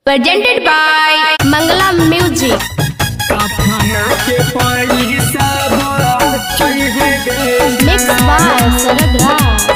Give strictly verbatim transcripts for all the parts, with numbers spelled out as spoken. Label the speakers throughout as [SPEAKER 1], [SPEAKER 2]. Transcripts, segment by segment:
[SPEAKER 1] presented by Mangala Music. Mixed by Sarad Raj.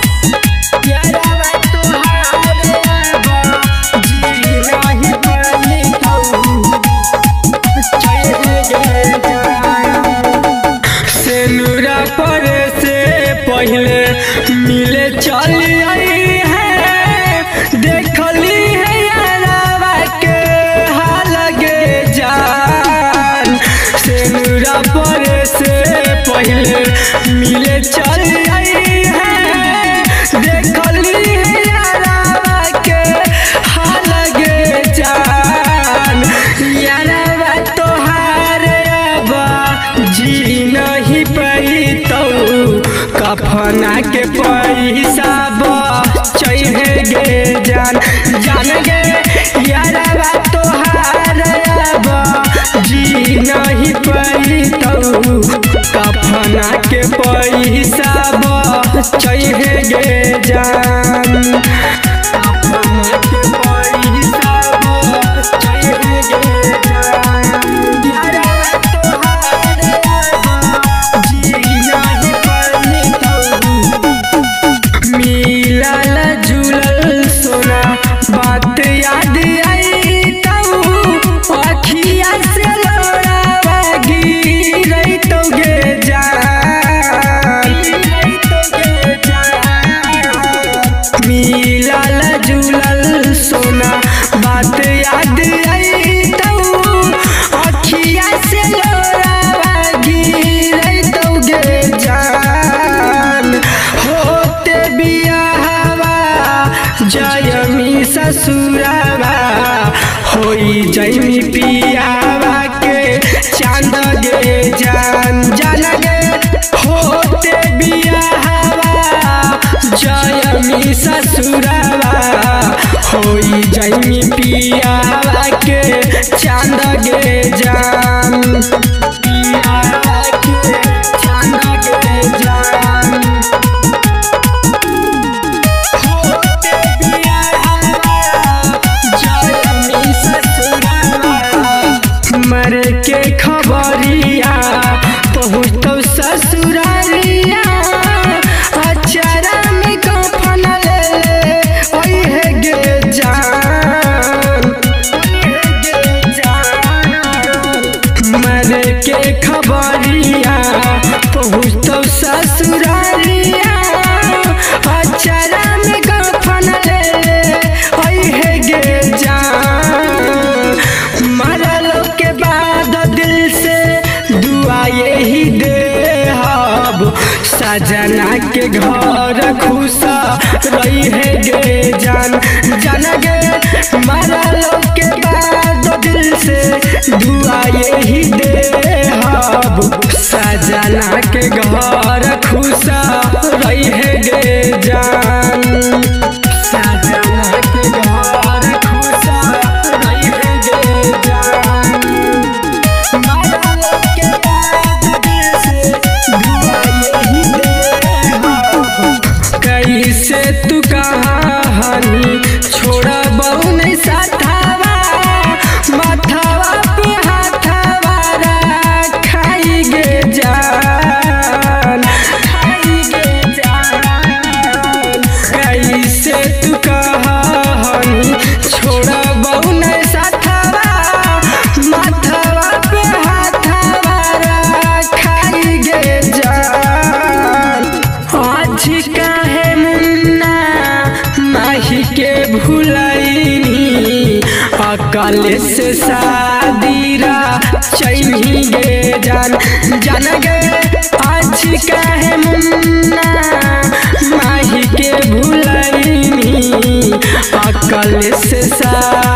[SPEAKER 2] पहले मिले चली आई है, देखली है यारावा के हाल गे जान। सेनुरा पर से पहले मिले चली आई है, देखली है यारावा के हाल गे जान। यारावा तोहार अब जी नहीं पाई तो कफना के पैसा बचे गे जान। जान गे यारवा तोहार अब जी नहीं पाई तो कफना के पैसा बचे गे जान। कफना के पैसा बचे गे जान। यारवा तोहार अब जी नहीं मिलल जुलल सोना बात याद आई तो अखिया से लोरावा गिरई तो गे जान। मिलल जुलल सोना बात याद आई तो अखिया से लोरावा गिरई तो गे जान। होते बियाहवा जयमी ससुरावा होई जयमी पियावा के चांद गे जान। जान गे होते बियाहवा जयमी ससुरावा होई जयमी पियावा के चांद गे जान। पियावा के चांद गे जान। मर के खबरिया पहुँचो ससुरालिया, अचारा में कफन ले ओहे गे जान। मर के खबरिया पहुँचो ससुरालिया, अचारा में कफन ले ओहे गे जान। मरल के बाद दिल से दुआ यही दे हब, सजना के घर खुश रही है गे जान। जान गे मरल के बाद दिल से दुआ यही दे हब, सजना के घर खुश रही है गे जान। सजना के घर खुश रही है गे जान। कैसे तू कहानी छोड़ा बहु नहीं साथावा, माथावा पे हाथावा खाई गे जान। खाई गे जान। कैसे तू कहानी छोड़ा बहु नहीं साथावा, माथावा पे हाथावा खाई गे जान। आज काहे मुन्ना माही के भुलाइनी, अकल से शादीरा चैनी गे जान। जान गे आज काहे मुन्ना माही के भुलाइनी, अकल से